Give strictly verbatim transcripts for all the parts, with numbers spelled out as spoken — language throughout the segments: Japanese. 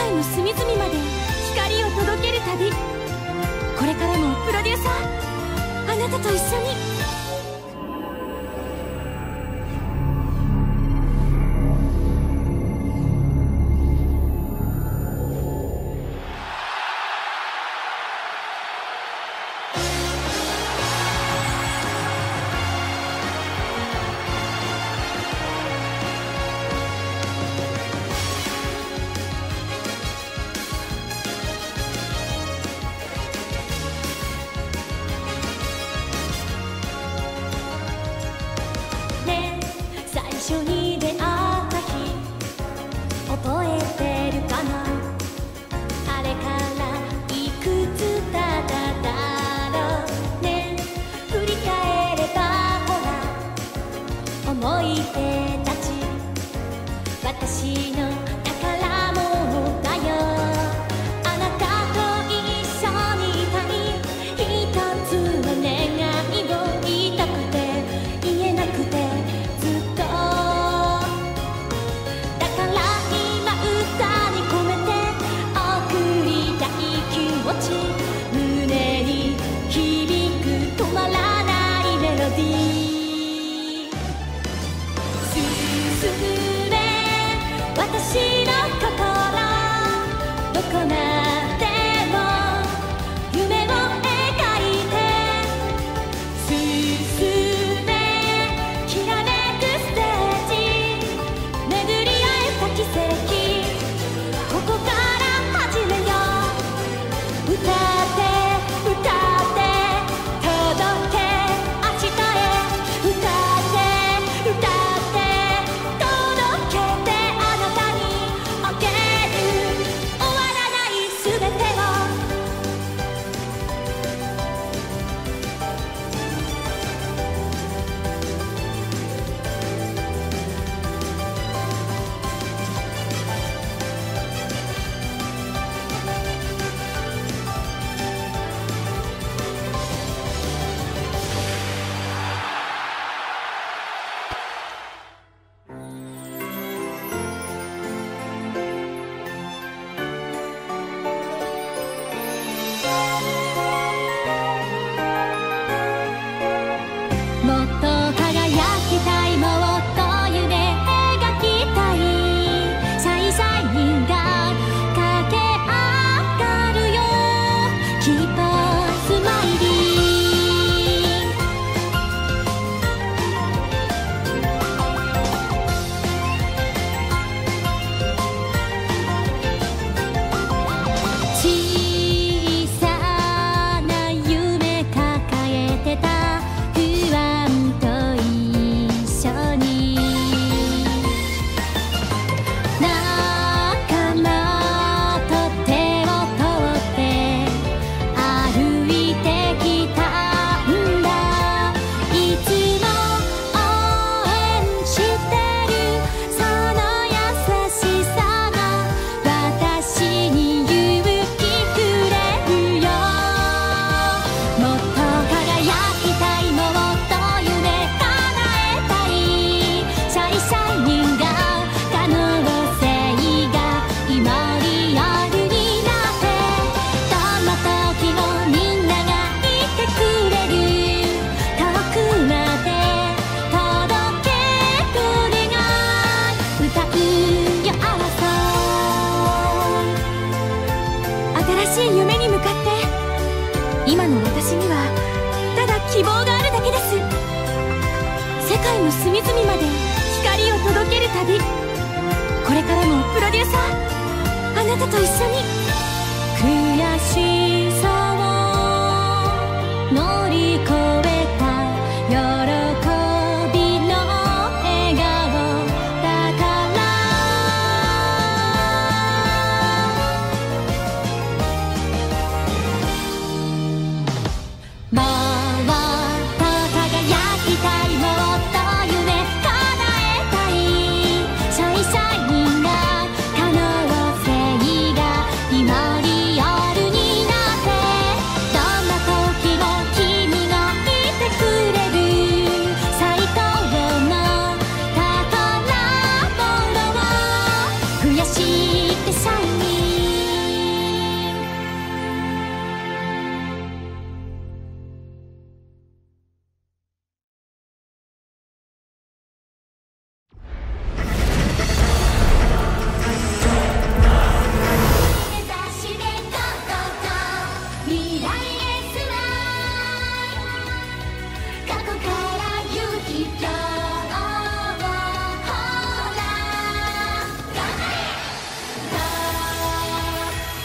界の隅々まで光を届ける旅。これからもプロデューサー、あなたと一緒に。 最初に出会った日覚えてるかな。あれからいくつ経っただろうね。振り返ればほら思い出たち、私の宝物だよ。あなたと一緒にいたい一つの願いを言いたくて言えなくて私の心どこまでも夢を描いて進め、きらめくステージ巡り会えた奇跡、ここから始めよう。歌って歌って届け明日へ、歌って歌って届け今の私にはただ希望があるだけです。世界の隅々まで光を届ける旅。これからもプロデューサー、あなたと一緒に。悔しさを乗り越えた喜びの笑顔だから回った輝きたい、もっと夢叶えたい。シャイシャイニング可能性が今リアルにな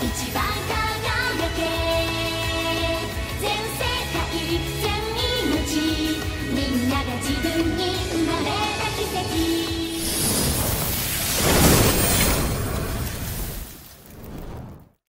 一番